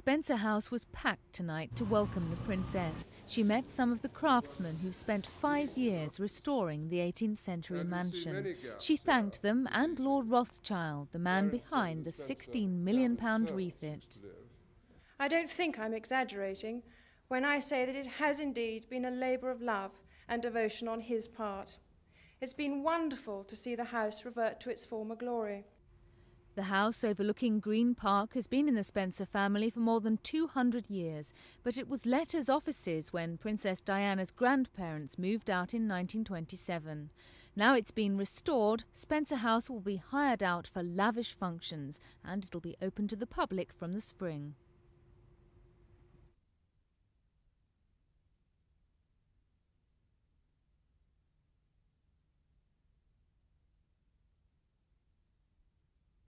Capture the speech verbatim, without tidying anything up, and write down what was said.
Spencer House was packed tonight to welcome the Princess. She met some of the craftsmen who spent five years restoring the eighteenth century mansion. She thanked them and Lord Rothschild, the man behind the sixteen million pound refit. I don't think I'm exaggerating when I say that it has indeed been a labour of love and devotion on his part. It's been wonderful to see the house revert to its former glory. The house overlooking Green Park has been in the Spencer family for more than two hundred years, but it was let as offices when Princess Diana's grandparents moved out in nineteen twenty-seven. Now it's been restored, Spencer House will be hired out for lavish functions and it'll be open to the public from the spring.